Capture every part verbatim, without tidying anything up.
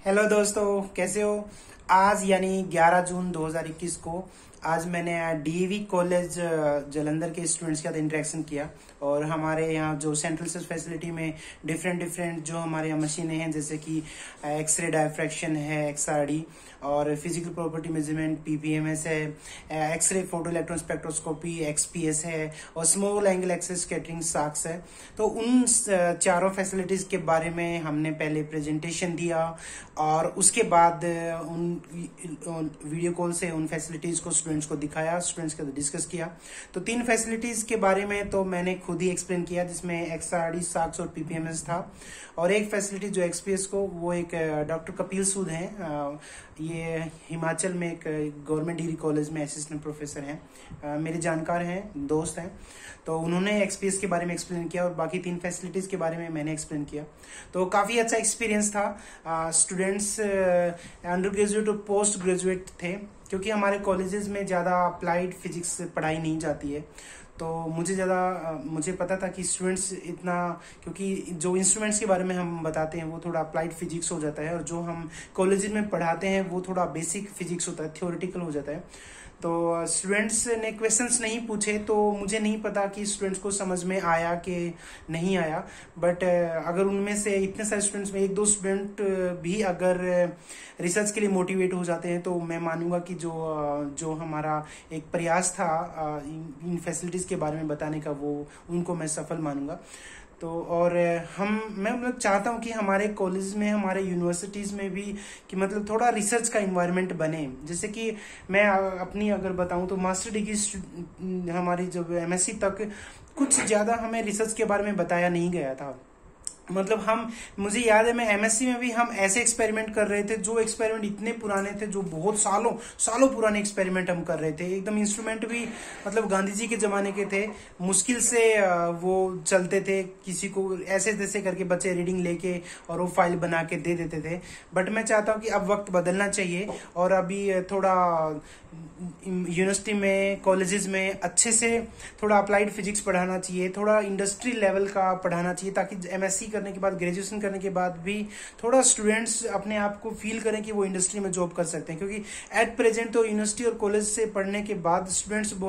Hello दोस्तों, कैसे हो। आज यानी ग्यारह जून दो हज़ार इक्कीस को आज मैंने डी.ए.वी कॉलेज जलंधर के स्टूडेंट्स के साथ इंटरेक्शन किया और हमारे यहाँ जो सेंट्रल रिसर्च फैसिलिटी में डिफरेंट डिफरेंट जो हमारे यहाँ मशीनें हैं, जैसे कि एक्सरे डायफ्रैक्शन है, एक्स आर डी, और physical property measurement P P M S है, X ray photoelectron spectroscopy X P S है, और small angle X ray scattering SAXS है। तो उन चारों फैसिलिटीज के बारे में हमने पहले प्रेजेंटेशन दिया और उसके बाद उन वीडियो कॉल से उन फैसिलिटीज को स्टूडेंट्स को दिखाया, स्टूडेंट्स के साथ डिस्कस किया। तो तीन फैसिलिटीज के बारे में तो मैंने खुद ही एक्सप्लेन किया, जिसमें एक्स आर डी, सैक्स और पी पी एम एस था। और एक फैसिलिटी जो एक्स पी एस को, वो एक डॉक्टर कपिल सूद हैं, ये हिमाचल में एक गवर्नमेंट डिग्री कॉलेज में असिस्टेंट प्रोफेसर हैं, मेरे जानकार हैं, दोस्त हैं। तो उन्होंने एक्स पी एस के बारे में एक्सप्लेन किया और बाकी तीन फैसिलिटीज के बारे में मैंने एक्सप्लेन किया। तो काफी अच्छा एक्सपीरियंस था। स्टूडेंट्स अंडर ग्रेजुएट और पोस्ट ग्रेजुएट थे, क्योंकि हमारे कॉलेजेस में ज्यादा अप्लाइड फिजिक्स पढ़ाई नहीं जाती है। तो मुझे ज़्यादा मुझे पता था कि स्टूडेंट्स इतना, क्योंकि जो इंस्ट्रूमेंट्स के बारे में हम बताते हैं वो थोड़ा अप्लाइड फिजिक्स हो जाता है, और जो हम कॉलेज में पढ़ाते हैं वो थोड़ा बेसिक फिजिक्स होता है, थ्योरेटिकल हो जाता है। तो स्टूडेंट्स ने क्वेश्चंस नहीं पूछे, तो मुझे नहीं पता कि स्टूडेंट्स को समझ में आया कि नहीं आया। बट अगर उनमें से इतने सारे स्टूडेंट्स में एक दो स्टूडेंट भी अगर रिसर्च के लिए मोटिवेट हो जाते हैं, तो मैं मानूंगा कि जो जो हमारा एक प्रयास था इन फैसिलिटीज के बारे में बताने का, वो उनको मैं सफल मानूंगा। तो और हम मैं मतलब चाहता हूँ कि हमारे कॉलेज में, हमारे यूनिवर्सिटीज में भी कि मतलब थोड़ा रिसर्च का इन्वायरमेंट बने। जैसे कि मैं अपनी अगर बताऊं तो मास्टर डिग्री हमारी जब एम एस सी तक कुछ ज्यादा हमें रिसर्च के बारे में बताया नहीं गया था। मतलब हम मुझे याद है, मैं एम एस सी में भी हम ऐसे एक्सपेरिमेंट कर रहे थे, जो एक्सपेरिमेंट इतने पुराने थे, जो बहुत सालों सालों पुराने एक्सपेरिमेंट हम कर रहे थे। एकदम इंस्ट्रूमेंट भी मतलब गांधी जी के जमाने के थे, मुश्किल से वो चलते थे, किसी को ऐसे तैसे करके बच्चे रीडिंग लेके और वो फाइल बना के दे देते थे। बट मैं चाहता हूँ कि अब वक्त बदलना चाहिए और अभी थोड़ा यूनिवर्सिटी में, कॉलेजेस में अच्छे से थोड़ा अप्लाइड फिजिक्स पढ़ाना चाहिए, थोड़ा इंडस्ट्री लेवल का पढ़ाना चाहिए, ताकि एम एस सी करने के बाद, ग्रेजुएशन करने के बाद भी थोड़ा स्टूडेंट्स अपने आप को फील करें कि वो इंडस्ट्री में जॉब कर सकते हैं। क्योंकि एट प्रेजेंट तो यूनिवर्सिटी और कॉलेज से पढ़ने के बाद स्टूडेंट्स वो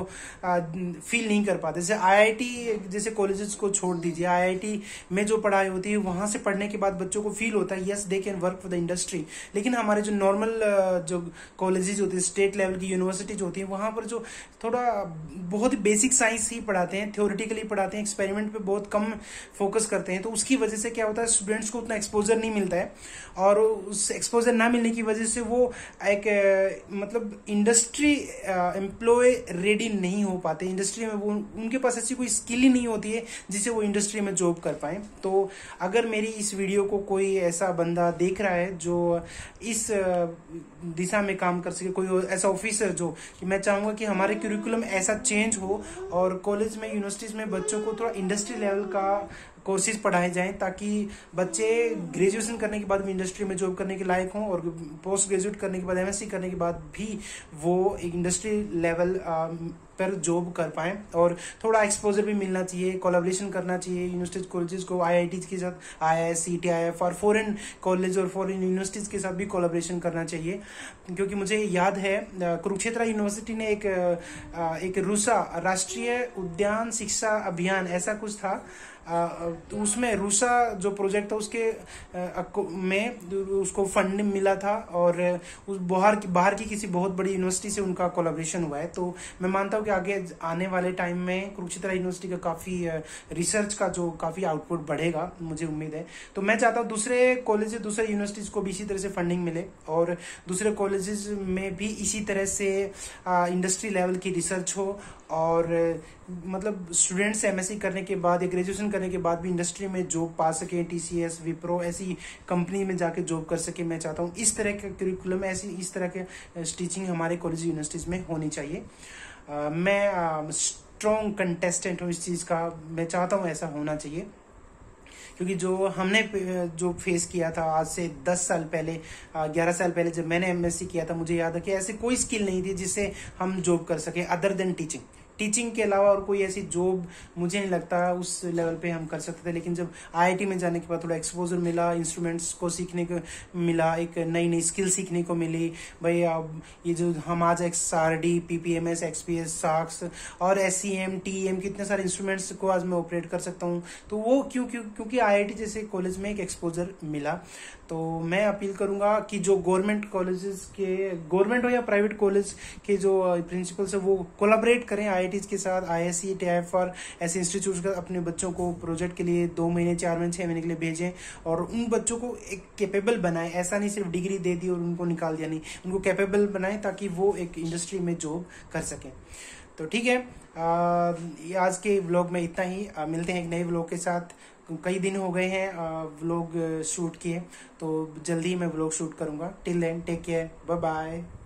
फील नहीं कर पाते। जैसे आई आई टी जैसे कॉलेजेस को छोड़ दीजिए, आई आई टी में जो पढ़ाई होती है, वहां से पढ़ने के बाद बच्चों को फील होता है yes they can work for the industry. लेकिन हमारे जो नॉर्मल जो कॉलेजेस होते हैं, स्टेट लेवल की यूनिवर्सिटीज होती है, वहां पर जो थोड़ा बहुत ही बेसिक साइंस ही पढ़ाते हैं, थ्योरेटिकली पढ़ाते हैं, एक्सपेरिमेंट पे बहुत कम फोकस करते हैं। तो उसकी वजह से क्या होता है, स्टूडेंट्स को उतना एक्सपोजर नहीं मिलता है, और उस एक्सपोजर ना मिलने की वजह से वो एक मतलब इंडस्ट्री एम्प्लॉय रेडी नहीं हो पाते। इंडस्ट्री में वो, उनके पास ऐसी कोई स्किल ही नहीं होती है जिससे वो इंडस्ट्री में जॉब कर पाए। तो अगर मेरी इस वीडियो को कोई ऐसा बंदा देख रहा है जो इस दिशा में काम कर सके, कोई ऐसा ऑफिसर जो, कि मैं चाहूंगा कि हमारे करिकुलम ऐसा चेंज हो और कॉलेज में, यूनिवर्सिटीज में बच्चों को थोड़ा इंडस्ट्री लेवल का कोर्सेज पढ़ाए जाएं, ताकि बच्चे ग्रेजुएशन करने के बाद भी इंडस्ट्री में जॉब करने के लायक हों, और पोस्ट ग्रेजुएट करने के बाद, एम एस सी करने के बाद भी वो इंडस्ट्री लेवल पर जॉब कर पाए। और थोड़ा एक्सपोजर भी मिलना चाहिए, कोलैबोरेशन करना चाहिए यूनिवर्सिटीज, कॉलेजेस को, आई आई टी के साथ, I I S, C T I F और फॉरेन कॉलेज और फॉरेन यूनिवर्सिटीज के साथ भी कोलैबोरेशन करना चाहिए। क्योंकि मुझे याद है कुरुक्षेत्र यूनिवर्सिटी ने एक एक रूसा राष्ट्रीय उद्यान शिक्षा अभियान ऐसा कुछ था, तो उसमें रूसा जो प्रोजेक्ट था उसके में उसको फंड मिला था, और उस बाहर की बाहर की किसी बहुत बड़ी यूनिवर्सिटी से उनका कोलैबोरेशन हुआ है। तो मैं मानता हूँ कि आगे आने वाले टाइम में कुरुक्षेत्र यूनिवर्सिटी का काफी रिसर्च का जो काफी आउटपुट बढ़ेगा, मुझे उम्मीद है। तो मैं चाहता हूँ दूसरे कॉलेज, दूसरे यूनिवर्सिटीज को भी इसी तरह से फंडिंग मिले, और दूसरे कॉलेजेस में भी इसी तरह से इंडस्ट्री लेवल की रिसर्च हो, और मतलब स्टूडेंट्स एम एस सी करने के बाद या ग्रेजुएशन करने के बाद भी इंडस्ट्री में जॉब पा सके, टी सी एस, विप्रो ऐसी कंपनी में जाके जॉब कर सके। मैं चाहता हूँ इस तरह के करिकुलम, ऐसी इस तरह के टीचिंग हमारे कॉलेज यूनिवर्सिटीज में होनी चाहिए। uh, मैं स्ट्रॉन्ग uh, कंटेस्टेंट हूँ इस चीज का, मैं चाहता हूँ ऐसा होना चाहिए। क्योंकि जो हमने जो फेस किया था आज से दस साल पहले, ग्यारह साल पहले जब मैंने एम एस सी किया था, मुझे याद है कि ऐसे कोई स्किल नहीं थी जिससे हम जॉब कर सके अदर देन टीचिंग। टीचिंग के अलावा और कोई ऐसी जॉब मुझे नहीं लगता उस लेवल पे हम कर सकते थे। लेकिन जब आईआईटी में जाने के बाद थोड़ा एक्सपोजर मिला, इंस्ट्रूमेंट्स को सीखने को मिला, एक नई नई स्किल सीखने को मिली। भाई अब ये जो हम आज X R D, PPMS, XPS, SAXS और एससीएम, टीएम कितने सारे इंस्ट्रूमेंट्स को आज मैं ऑपरेट कर सकता हूँ, तो वो क्यों क्यों क्योंकि आईआईटी जैसे कॉलेज में एक एक्सपोजर मिला। तो मैं अपील करूंगा कि जो गवर्नमेंट कॉलेजेस के, गवर्नमेंट हो या प्राइवेट कॉलेज के जो प्रिंसिपल्स है वो कोलैबोरेट करें आईआईटी के साथ, आईआईसी, टेफ और ऐसे इंस्टीट्यूट का अपने बच्चों को प्रोजेक्ट के लिए दो महीने, चार महीने, छह महीने के लिए भेजें और उन बच्चों को एक कैपेबल बनाएं। ऐसा नहीं सिर्फ डिग्री दे दी और उनको निकाल दिया, नहीं, उनको कैपेबल बनाएं ताकि वो एक इंडस्ट्री में जॉब कर सकें। तो ठीक है, आ, आज के व्लॉग में इतना ही। आ, मिलते हैं एक नए व्लॉग के साथ। कई दिन हो गए हैं व्लॉग शूट किए, तो जल्दी ही मैं व्लॉग शूट करूंगा। Till then take care, bye bye.